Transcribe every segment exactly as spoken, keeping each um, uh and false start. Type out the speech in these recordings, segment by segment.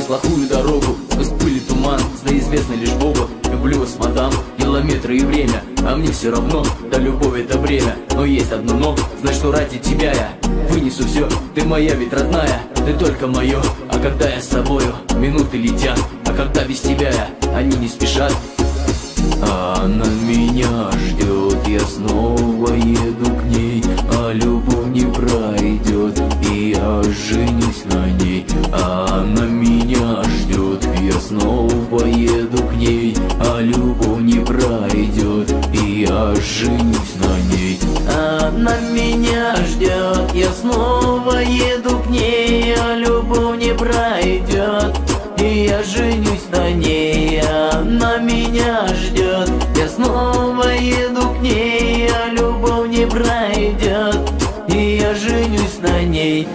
через плохую дорогу, сквозь пыль и туман, зная известно лишь Богу. Люблю вас, мадам, километры и время, а мне все равно, да любовь это время. Но есть одно но, знай, что ради тебя я вынесу все. Ты моя ведь родная, ты только мое. А когда я с тобою, минуты летят, а когда без тебя я, они не спешат. Она меня ждет, я снова еду к ней, а любовь не пройдет, и я женюсь на ней. Она меня ждет, я снова еду к ней, а любовь не пройдет, и я женюсь на ней. Она меня ждет, я снова еду к ней, а любовь не пройдет, и я женюсь на ней. Она меня ждет, я снова еду к ней, а любовь не пройдет, и я женюсь на ней.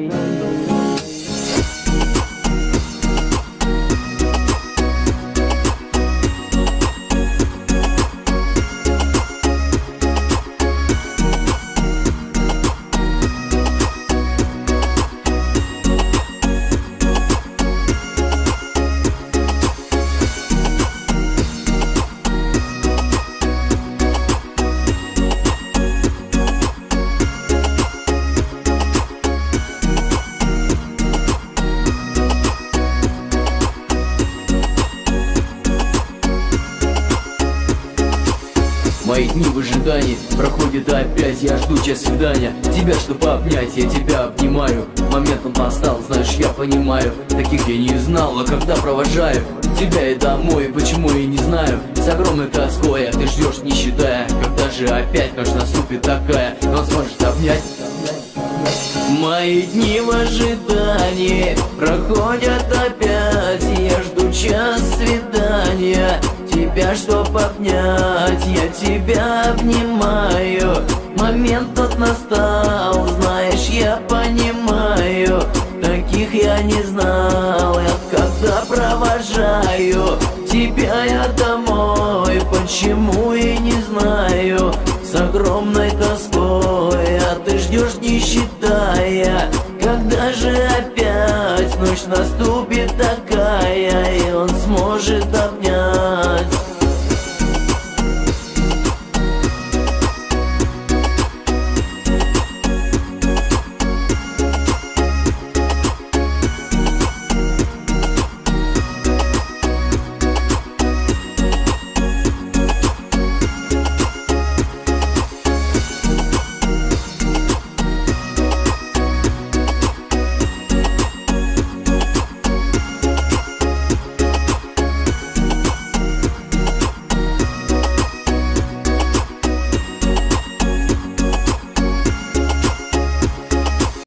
Мои дни в ожидании проходят опять, я жду час свидания. Тебя, чтобы обнять, я тебя обнимаю. Момент он настал, знаешь, я понимаю. Таких я не знал, а когда провожаю тебя и домой, почему я не знаю. С огромной тоской, а ты ждешь, не считая, когда же опять ночь наступит такая, он сможет обнять. Мои дни в ожидании проходят опять, я жду час свидания. Тебя, чтоб обнять, я тебя обнимаю. Момент тот настал, знаешь, я понимаю. Таких я не знал, я когда провожаю тебя я домой, почему и не знаю. С огромной тоской